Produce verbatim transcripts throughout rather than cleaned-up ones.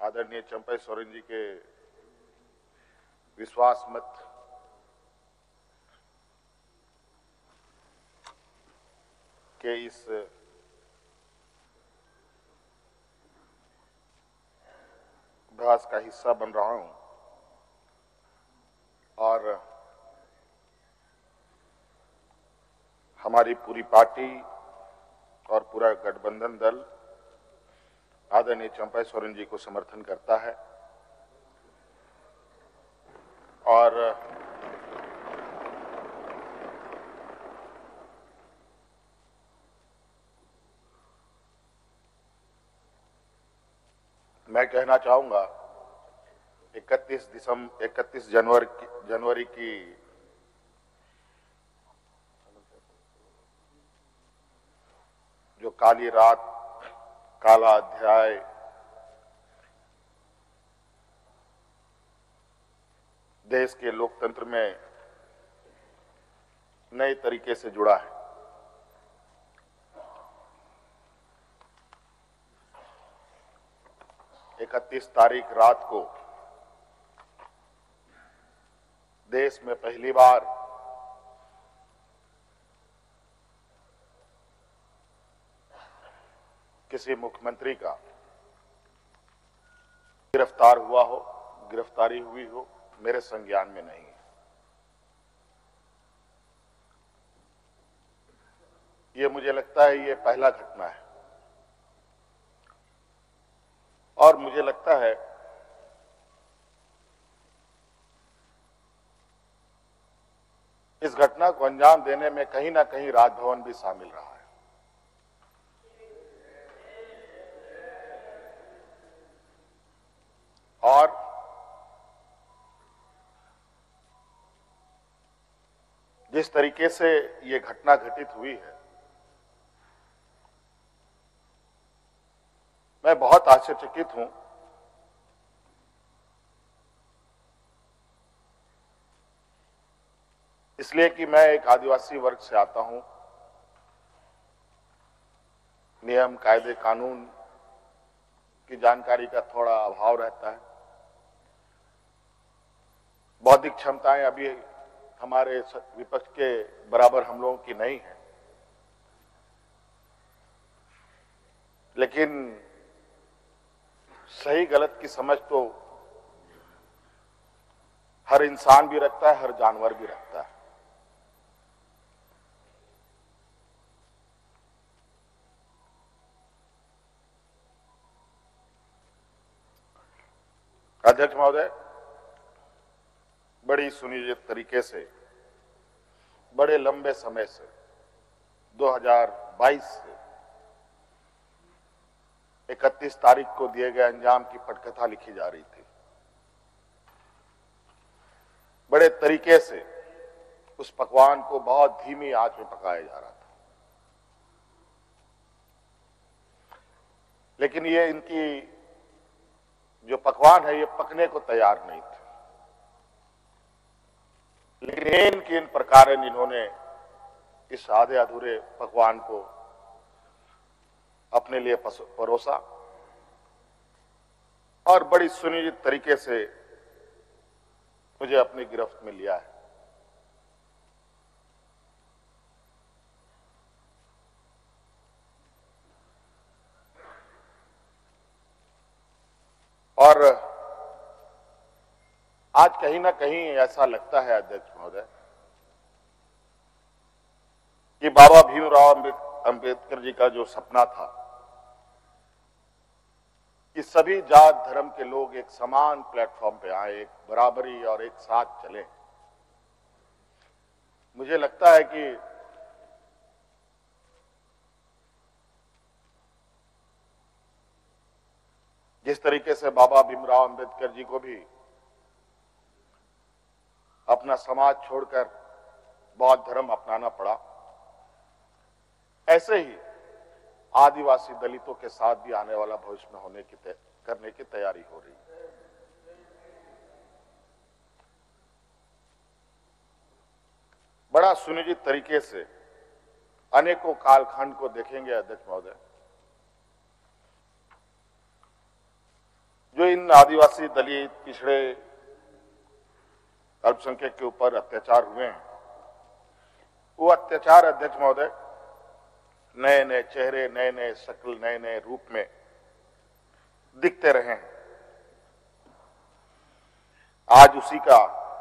आदरणीय चंपई सोरेन जी के विश्वास मत के इस अभ्यास का हिस्सा बन रहा हूं और हमारी पूरी पार्टी और पूरा गठबंधन दल आदरणीय चंपई सोरेन जी को समर्थन करता है और मैं कहना चाहूंगा इकतीस दिसंबर इकतीस जनवरी की जनवरी की जो काली रात काला अध्याय देश के लोकतंत्र में नए तरीके से जुड़ा है। इकतीस तारीख रात को देश में पहली बार किसी मुख्यमंत्री का गिरफ्तार हुआ हो, गिरफ्तारी हुई हो, मेरे संज्ञान में नहीं है। ये मुझे लगता है ये पहला घटना है और मुझे लगता है इस घटना को अंजाम देने में कहीं ना कहीं राजभवन भी शामिल रहा है। और जिस तरीके से ये घटना घटित हुई है, मैं बहुत आश्चर्यचकित हूं। इसलिए कि मैं एक आदिवासी वर्ग से आता हूं। नियम कायदे कानून की जानकारी का थोड़ा अभाव रहता है। बौद्धिक क्षमताएं अभी हमारे विपक्ष के बराबर हम लोगों की नहीं है, लेकिन सही गलत की समझ तो हर इंसान भी रखता है, हर जानवर भी रखता है। अध्यक्ष महोदय, बड़ी सुनियोजित तरीके से बड़े लंबे समय से दो हज़ार बाईस से इकतीस तारीख को दिए गए अंजाम की पटकथा लिखी जा रही थी। बड़े तरीके से उस पकवान को बहुत धीमी आंच में पकाया जा रहा था, लेकिन ये इनकी जो पकवान है ये पकने को तैयार नहीं थे। लेकिन इन किन प्रकार इन्होंने इस आधे अधूरे पकवान को अपने लिए परोसा और बड़ी सुनियोजित तरीके से मुझे अपनी गिरफ्त में लिया है। और आज कहीं ना कहीं ऐसा लगता है अध्यक्ष महोदय कि बाबा भीमराव अंबेडकर जी का जो सपना था कि सभी जात धर्म के लोग एक समान प्लेटफॉर्म पे आए, एक बराबरी और एक साथ चले, मुझे लगता है कि जिस तरीके से बाबा भीमराव अंबेडकर जी को भी अपना समाज छोड़कर बौद्ध धर्म अपनाना पड़ा, ऐसे ही आदिवासी दलितों के साथ भी आने वाला भविष्य में होने की करने की तैयारी हो रही है। बड़ा सुनियोजित तरीके से अनेकों कालखंड को देखेंगे अध्यक्ष महोदय, जो इन आदिवासी, दलित, पिछड़े, अल्पसंख्यक के ऊपर अत्याचार हुए हैं, वो अत्याचार अध्यक्ष महोदय नए नए चेहरे, नए नए शक्ल, नए नए रूप में दिखते रहे हैं। आज उसी का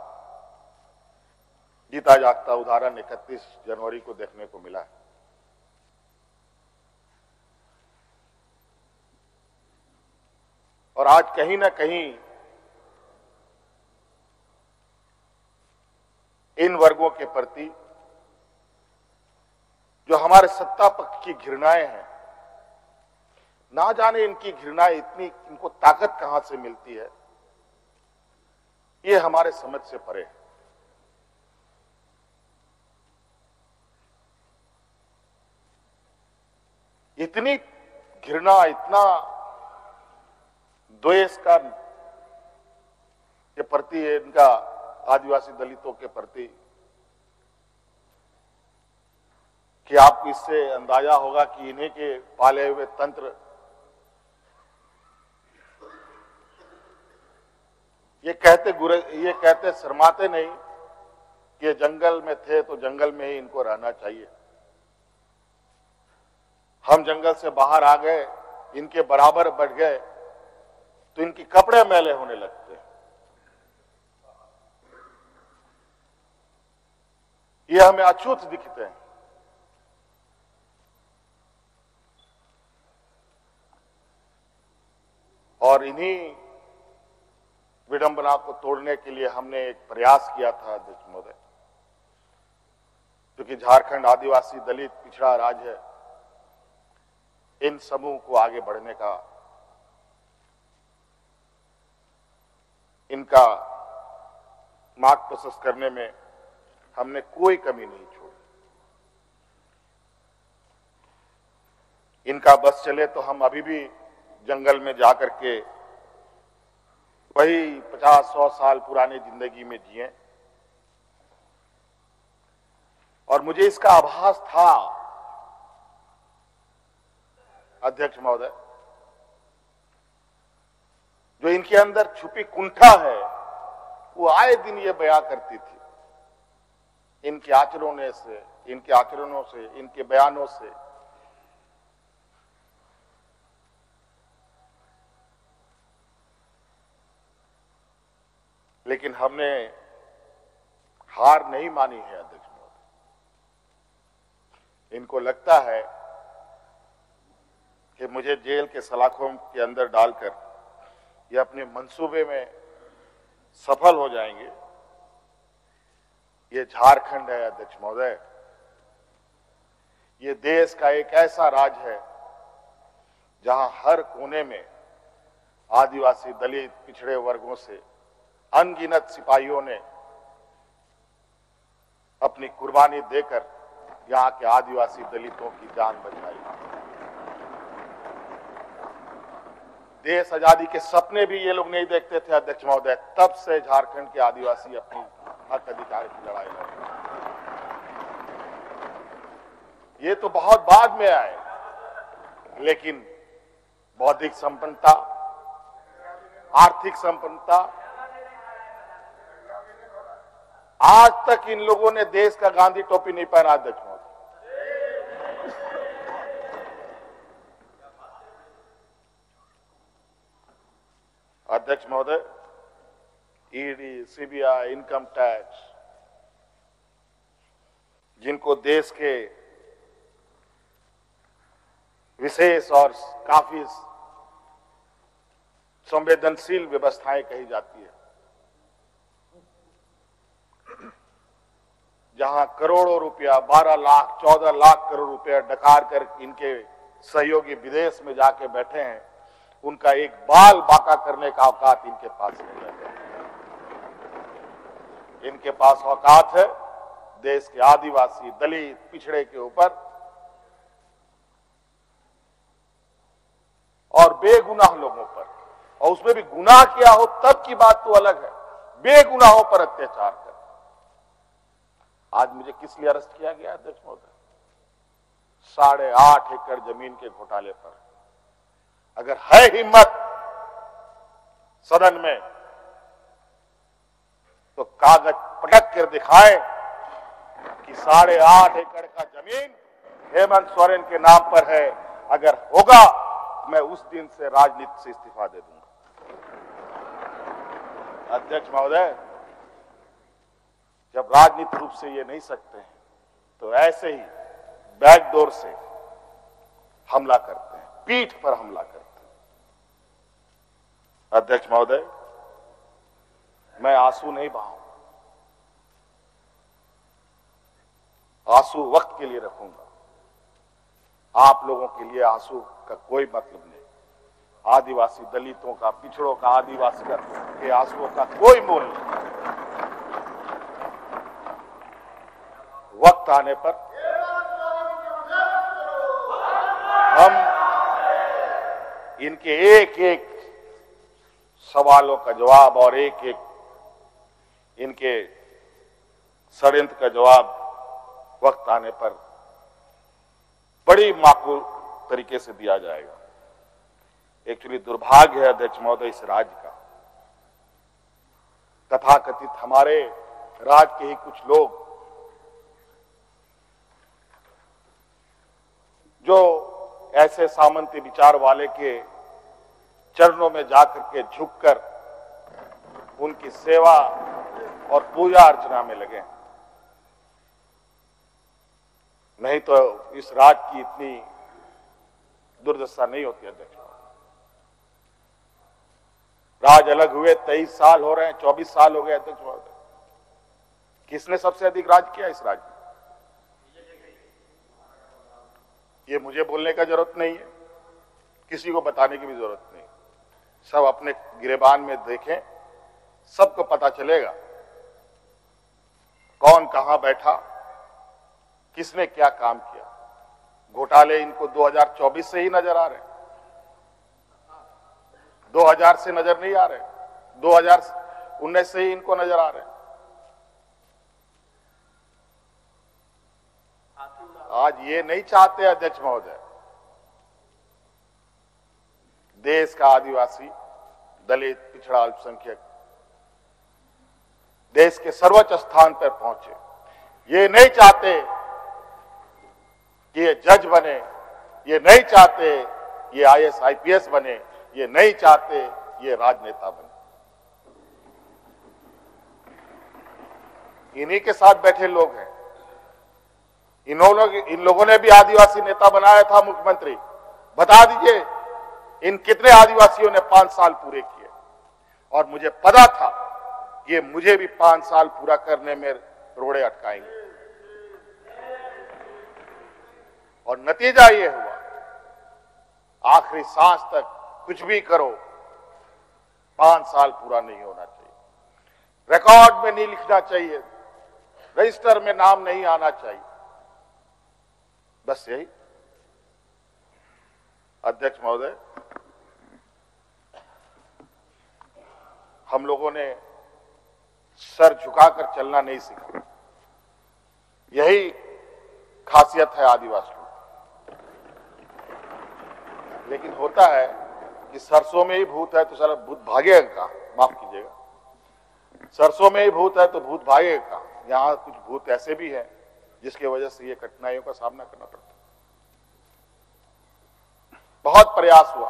जीता जागता उदाहरण इकतीस जनवरी को देखने को मिला है। और आज कहीं ना कहीं इन वर्गों के प्रति जो हमारे सत्ता पक्ष की घृणाएं हैं, ना जाने इनकी घृणाएं इतनी, इनको ताकत कहां से मिलती है, ये हमारे समझ से परे है। इतनी घृणा, इतना द्वेष का के प्रति है इनका आदिवासी दलितों के प्रति कि आपको इससे अंदाजा होगा कि इन्हीं के पाले हुए तंत्र ये कहते गुरे ये कहते शर्माते नहीं कि जंगल में थे तो जंगल में ही इनको रहना चाहिए। हम जंगल से बाहर आ गए, इनके बराबर बढ़ गए तो इनके कपड़े मैले होने लगते हैं। ये हमें अछूत दिखते हैं। और इन्हीं विडंबना को तोड़ने के लिए हमने एक प्रयास किया था अध्यक्ष महोदय, क्योंकि झारखंड आदिवासी, दलित, पिछड़ा राज्य है, इन समूह को आगे बढ़ने का, इनका मार्ग प्रशस्त करने में हमने कोई कमी नहीं छोड़ी। इनका बस चले तो हम अभी भी जंगल में जाकर के वही पचास सौ साल पुरानी जिंदगी में जिए। और मुझे इसका आभास था अध्यक्ष महोदय, जो इनके अंदर छुपी कुंठा है वो आए दिन ये बयां करती थी, इनके आचरणों से, इनके आचरणों से, इनके बयानों से। लेकिन हमने हार नहीं मानी है अध्यक्ष महोदय। इनको लगता है कि मुझे जेल के सलाखों के अंदर डालकर ये अपने मंसूबे में सफल हो जाएंगे। ये झारखंड है अध्यक्ष महोदय, ये देश का एक ऐसा राज्य है जहां हर कोने में आदिवासी, दलित, पिछड़े वर्गों से अनगिनत सिपाहियों ने अपनी कुर्बानी देकर यहां के आदिवासी दलितों की जान बचाई। देश आजादी के सपने भी ये लोग नहीं देखते थे अध्यक्ष महोदय, तब से झारखंड के आदिवासी अपनी हक अधिकार की लड़ाई लड़ रहे। ये तो बहुत बाद में आए, लेकिन बौद्धिक संपन्नता, आर्थिक संपन्नता, आज तक इन लोगों ने देश का गांधी टोपी नहीं पहना अध्यक्ष महोदय। अध्यक्ष महोदय, ईडी, सीबीआई, इनकम टैक्स, जिनको देश के विशेष और काफी संवेदनशील व्यवस्थाएं कही जाती है, जहां करोड़ों रुपया, बारह लाख, चौदह लाख करोड़ रुपया डकार कर इनके सहयोगी विदेश में जाके बैठे हैं, उनका एक बाल बाका करने का औकात इनके पास नहीं है। इनके पास औकात है देश के आदिवासी, दलित, पिछड़े के ऊपर और बेगुनाह लोगों पर, और उसमें भी गुनाह किया हो तब की बात तो अलग है, बेगुनाहों पर अत्याचार कर। आज मुझे किस लिए अरेस्ट किया गया अध्यक्ष महोदय? साढ़े आठ एकड़ जमीन के घोटाले पर। अगर है हिम्मत सदन में तो कागज पटक कर दिखाए कि साढ़े आठ एकड़ का जमीन हेमंत सोरेन के नाम पर है। अगर होगा मैं उस दिन से राजनीति से इस्तीफा दे दूंगा। अध्यक्ष महोदय, जब राजनीतिक रूप से ये नहीं सकते हैं तो ऐसे ही बैकडोर से हमला करते हैं, पीठ पर हमला करते हैं। अध्यक्ष महोदय, मैं आंसू नहीं बहाऊंगा, आंसू वक्त के लिए रखूंगा। आप लोगों के लिए आंसू का कोई मतलब नहीं। आदिवासी दलितों का, पिछड़ों का, आदिवासी के आंसुओं का कोई मोल नहीं। वक्त आने पर हम इनके एक एक सवालों का जवाब और एक एक इनके षड्यंत्र का जवाब वक्त आने पर बड़ी माकूल तरीके से दिया जाएगा। एक्चुअली दुर्भाग्य है अध्यक्ष महोदय इस राज्य का, तथाकथित हमारे राज्य के ही कुछ लोग जो ऐसे सामंती विचार वाले के चरणों में जाकर के झुककर उनकी सेवा और पूजा अर्चना में लगे। नहीं तो इस राज्य की इतनी दुर्दशा नहीं होती अध्यक्ष। राज अलग हुए तेईस साल हो रहे हैं, चौबीस साल हो गए अध्यक्ष महोदय। किसने सबसे अधिक राज किया इस राज्य में? ये मुझे बोलने का जरूरत नहीं है, किसी को बताने की भी जरूरत नहीं। सब अपने गिरेबान में देखें, सबको पता चलेगा कौन कहां बैठा, किसने क्या काम किया। घोटाले इनको दो हज़ार चौबीस से ही नजर आ रहे हैं, दो हज़ार से नजर नहीं आ रहे, दो हज़ार उन्नीस से ही इनको नजर आ रहे हैं। आज ये नहीं चाहते अध्यक्ष महोदय, देश का आदिवासी, दलित, पिछड़ा, अल्पसंख्यक देश के सर्वोच्च स्थान पर पहुंचे। ये नहीं चाहते कि ये जज बने, ये नहीं चाहते ये I A S I P S बने, ये नहीं चाहते ये राजनेता बने। इन्हीं के साथ बैठे लोग हैं। इन्होंने इन लोगों ने भी आदिवासी नेता बनाया था मुख्यमंत्री। बता दीजिए इन कितने आदिवासियों ने पांच साल पूरे किए। और मुझे पता था ये मुझे भी पांच साल पूरा करने में रोड़े अटकाएंगे, और नतीजा ये हुआ आखिरी सांस तक कुछ भी करो पांच साल पूरा नहीं होना चाहिए, रिकॉर्ड में नहीं लिखना चाहिए, रजिस्टर में नाम नहीं आना चाहिए। बस यही। अध्यक्ष महोदय, हम लोगों ने सर झुकाकर चलना नहीं सीखा। यही खासियत है आदिवासियों। लेकिन होता है कि सरसों में ही भूत है तो सारा भूत भागेगा का, माफ कीजिएगा, सरसों में ही भूत है तो भूत भागेगा का। यहां कुछ भूत ऐसे भी हैं जिसकी वजह से ये कठिनाइयों का सामना करना पड़ता है। बहुत प्रयास हुआ,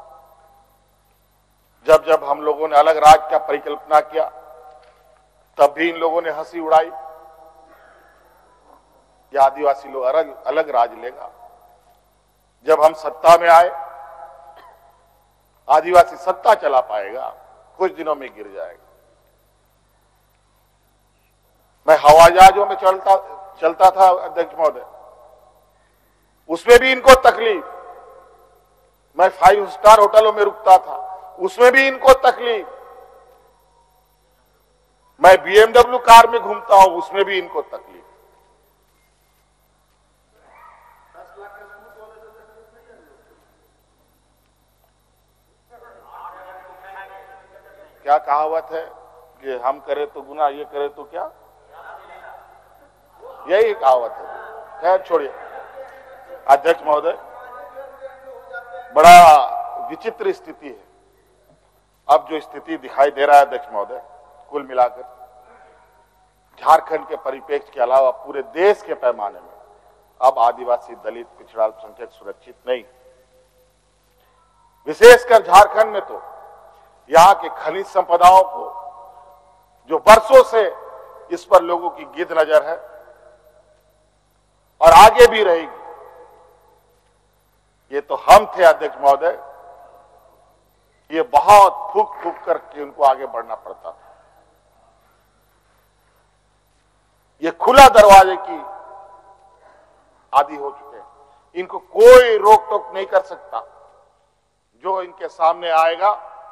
जब जब हम लोगों ने अलग राज्य का परिकल्पना किया तब भी इन लोगों ने हंसी उड़ाई कि आदिवासी लोग अलग अलग राज्य लेगा। जब हम सत्ता में आए, आदिवासी सत्ता चला पाएगा, कुछ दिनों में गिर जाएगा। मैं हवाई जहाजों में चलता चलता था अध्यक्ष महोदय, उसमें भी इनको तकलीफ। मैं फाइव स्टार होटलों में रुकता था, उसमें भी इनको तकलीफ। मैं बी एम डब्ल्यू कार में घूमता हूं, उसमें भी इनको तकलीफ। क्या कहावत है कि हम करें तो गुनाह, ये करें तो क्या, यही कहावत है। खैर छोड़िए अध्यक्ष महोदय, बड़ा विचित्र स्थिति है। अब जो स्थिति दिखाई दे रहा है अध्यक्ष महोदय, कुल मिलाकर झारखंड के परिप्रेक्ष्य के अलावा पूरे देश के पैमाने में अब आदिवासी, दलित, पिछड़ा, अल्पसंख्यक सुरक्षित नहीं। विशेषकर झारखंड में तो यहाँ के खनिज संपदाओं को, जो वर्षों से इस पर लोगों की गिद्ध नजर है और आगे भी रहेगी। ये तो हम थे अध्यक्ष महोदय, ये बहुत फूक फूक करके उनको आगे बढ़ना पड़ता था। ये खुला दरवाजे की आदि हो चुके हैं, इनको कोई रोक टोक नहीं कर सकता। जो इनके सामने आएगा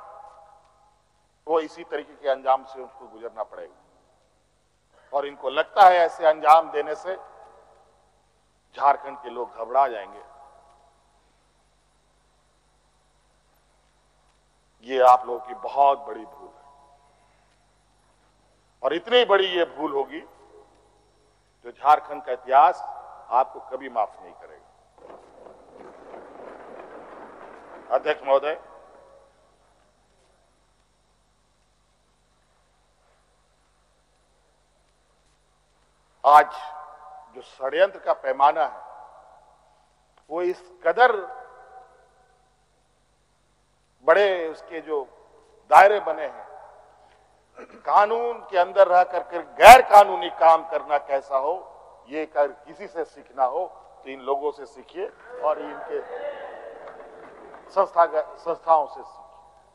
वो इसी तरीके के अंजाम से उसको गुजरना पड़ेगा। और इनको लगता है ऐसे अंजाम देने से झारखंड के लोग घबरा जाएंगे। ये आप लोगों की बहुत बड़ी भूल है, और इतनी बड़ी ये भूल होगी जो झारखंड का इतिहास आपको कभी माफ नहीं करेगा। अध्यक्ष महोदय, आज जो षड्यंत्र का पैमाना है वो इस कदर बड़े उसके जो दायरे बने हैं, कानून के अंदर रह करके गैर कानूनी काम करना कैसा हो, ये कर किसी से सीखना हो तो इन लोगों से सीखिए और इनके संस्था संस्थाओं से सीखिए।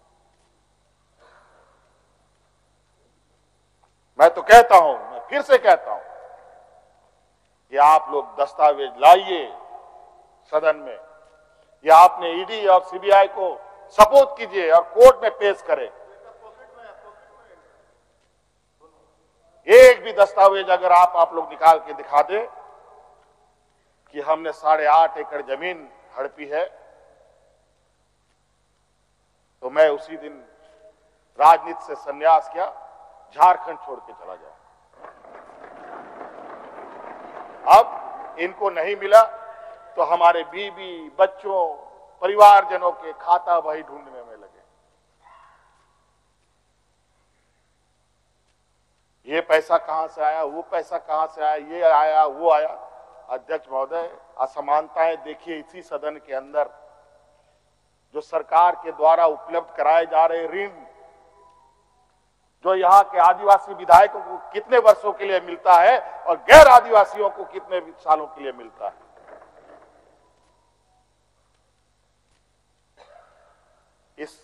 मैं तो कहता हूं, मैं फिर से कहता हूं कि आप लोग दस्तावेज लाइए सदन में, या आपने ईडी और सीबीआई को सपोर्ट कीजिए और कोर्ट में पेश करें। एक भी दस्तावेज अगर आप आप लोग निकाल के दिखा दे कि हमने साढ़े आठ एकड़ जमीन हड़पी है, तो मैं उसी दिन राजनीति से संन्यास किया, झारखंड छोड़ के चला जाऊं। अब इनको नहीं मिला तो हमारे बीवी, बच्चों, परिवारजनों के खाता बही ढूंढने में लगे। ये पैसा कहां से आया, वो पैसा कहां से आया, ये आया, वो आया। अध्यक्ष महोदय, असमानताएं देखिए इसी सदन के अंदर। जो सरकार के द्वारा उपलब्ध कराए जा रहे ऋण, जो यहाँ के आदिवासी विधायकों को कितने वर्षों के लिए मिलता है और गैर आदिवासियों को कितने सालों के लिए मिलता है। इस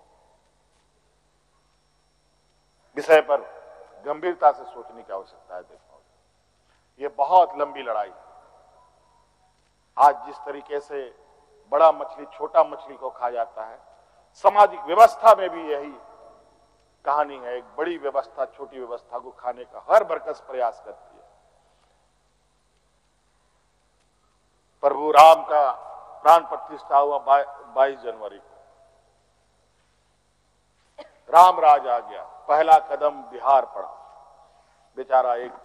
विषय पर गंभीरता से सोचने की आवश्यकता है। देखो, ये बहुत लंबी लड़ाई है। आज जिस तरीके से बड़ा मछली छोटा मछली को खा जाता है, सामाजिक व्यवस्था में भी यही कहानी है। एक बड़ी व्यवस्था छोटी व्यवस्था को खाने का हर बरकस प्रयास करती है। प्रभु राम का प्राण प्रतिष्ठा हुआ बाईस जनवरी को, राम राज आ गया, पहला कदम बिहार पड़ा। बेचारा एक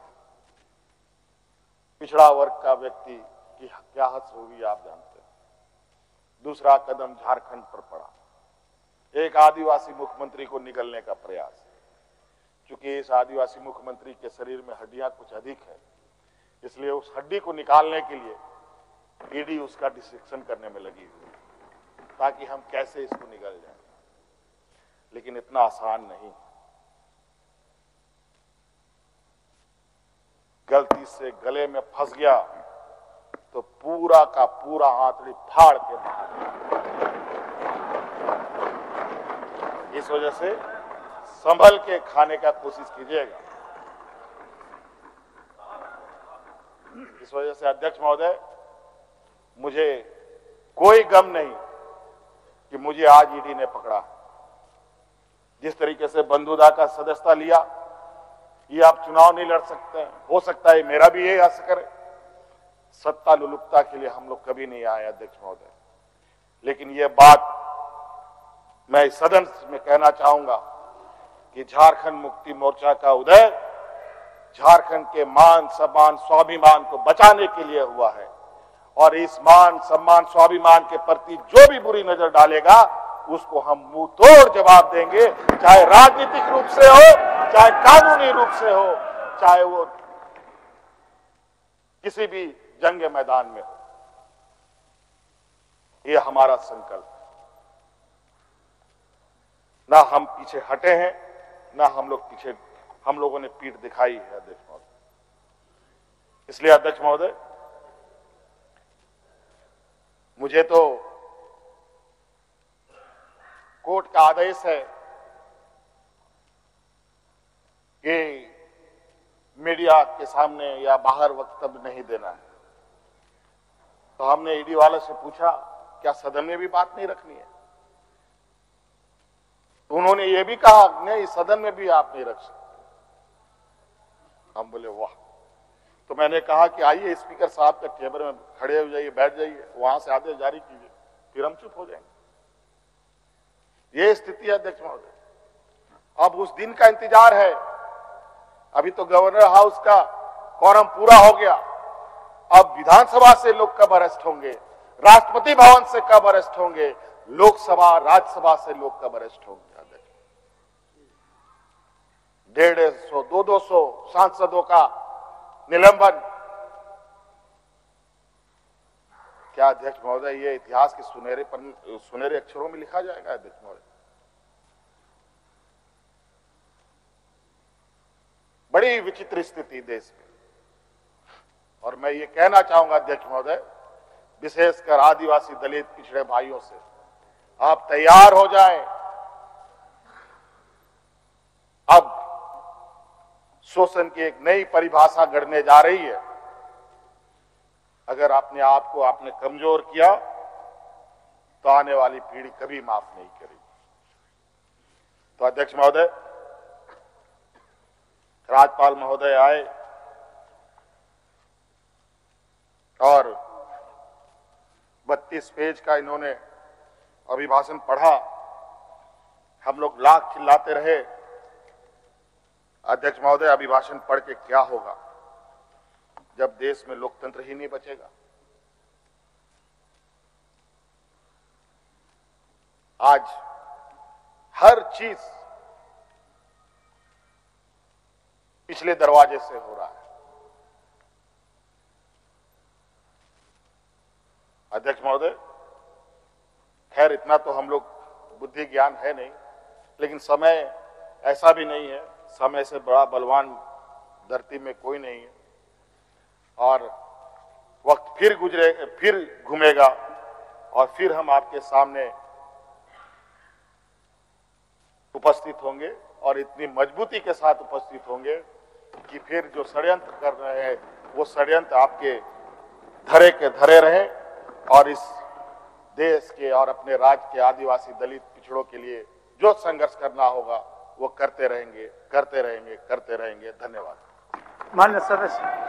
पिछड़ा वर्ग का व्यक्ति की क्या हद होगी आप जानते हैं। दूसरा कदम झारखंड पर पड़ा, एक आदिवासी मुख्यमंत्री को निगलने का प्रयास। क्योंकि इस आदिवासी मुख्यमंत्री के शरीर में हड्डियां कुछ अधिक है, इसलिए उस हड्डी को निकालने के लिए ईडी उसका डिसेक्शन करने में लगी हुई, ताकि हम कैसे इसको निगल जाए। लेकिन इतना आसान नहीं। गलती से गले में फंस गया तो पूरा का पूरा आंतड़ी फाड़ के बाहर। इस वजह से संभल के खाने का कोशिश कीजिएगा। इस वजह से अध्यक्ष महोदय, मुझे कोई गम नहीं कि मुझे आज ईडी ने पकड़ा। जिस तरीके से बंधुदा का सदस्यता लिया, ये आप चुनाव नहीं लड़ सकते हैं। हो सकता है मेरा भी यही आस करे। सत्ता लुलुपता के लिए हम लोग कभी नहीं आए अध्यक्ष महोदय। लेकिन यह बात मैं इस सदन में कहना चाहूंगा कि झारखंड मुक्ति मोर्चा का उदय झारखंड के मान सम्मान स्वाभिमान को बचाने के लिए हुआ है। और इस मान सम्मान स्वाभिमान के प्रति जो भी बुरी नजर डालेगा उसको हम मुंह तोड़ जवाब देंगे, चाहे राजनीतिक रूप से हो, चाहे कानूनी रूप से हो, चाहे वो किसी भी जंग मैदान में हो। ये हमारा संकल्प है। ना हम पीछे हटे हैं, ना हम लोग पीछे हम लोगों ने पीठ दिखाई है अध्यक्ष महोदय। इसलिए अध्यक्ष महोदय, मुझे तो कोर्ट का आदेश है कि मीडिया के सामने या बाहर वक्तव्य नहीं देना है। तो हमने ईडी वाले से पूछा, क्या सदन में भी बात नहीं रखनी है? तो उन्होंने ये भी कहा, नहीं सदन में भी आप नहीं रख सकते। हम बोले वाह। तो मैंने कहा कि आइए स्पीकर साहब के टेबल में खड़े हो जाइए, बैठ जाइए, वहां से आदेश जारी कीजिए, फिर हम चुप हो जाएंगे। ये स्थिति है अध्यक्ष महोदय। अब उस दिन का इंतजार है। अभी तो गवर्नर हाउस का कॉरम पूरा हो गया। अब विधानसभा से लोग कब अरेस्ट होंगे, राष्ट्रपति भवन से कब अरेस्ट होंगे, लोकसभा राज्यसभा से लोग कब अरेस्ट होंगे? अध्यक्ष, डेढ़ सौ दो दो सौ सांसदों का निलंबन। क्या अध्यक्ष महोदय ये इतिहास के सुनहरे पन सुनहरे अक्षरों में लिखा जाएगा? अध्यक्ष महोदय, बड़ी विचित्र स्थिति देश में। और मैं ये कहना चाहूंगा अध्यक्ष महोदय, विशेषकर आदिवासी दलित पिछड़े भाइयों से, आप तैयार हो जाएं। अब शोषण की एक नई परिभाषा गढ़ने जा रही है। अगर अपने आप को आपने कमजोर किया तो आने वाली पीढ़ी कभी माफ नहीं करेगी। तो अध्यक्ष महोदय, राज्यपाल महोदय आए और बत्तीस पेज का इन्होंने अभिभाषण पढ़ा। हम लोग लाख चिल्लाते रहे। अध्यक्ष महोदय, अभिभाषण पढ़ के क्या होगा जब देश में लोकतंत्र ही नहीं बचेगा? आज हर चीज पिछले दरवाजे से हो रहा है। अध्यक्ष महोदय, खैर इतना तो हम लोग बुद्धि ज्ञान है नहीं, लेकिन समय ऐसा भी नहीं है, समय से बड़ा बलवान धरती में कोई नहीं है। और वक्त फिर गुजरे फिर घूमेगा और फिर हम आपके सामने उपस्थित होंगे और इतनी मजबूती के साथ उपस्थित होंगे कि फिर जो षड्यंत्र कर रहे हैं वो षड्यंत्र आपके धरे के धरे रहे और इस देश के और अपने राज्य के आदिवासी दलित पिछड़ों के लिए जो संघर्ष करना होगा वो करते रहेंगे करते रहेंगे करते रहेंगे। धन्यवाद। माननीय सदस्य।